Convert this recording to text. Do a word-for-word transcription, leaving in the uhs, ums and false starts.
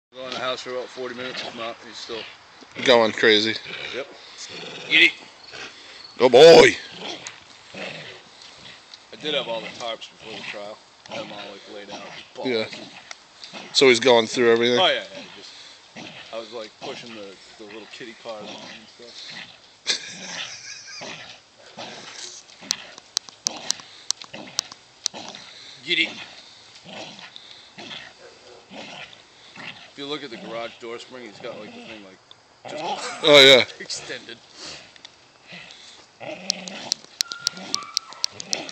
Go in the house for about forty minutes. If not, he's still going crazy. Yep. Get it. Good boy. I did have all the tarps before the trial. I had them all like laid out. Yeah. So he's going through everything. Oh yeah, yeah. Just, I was like pushing the, the little kitty car along and stuff. Get it. If you look at the garage door spring, he's got like the thing like just oh yeah extended.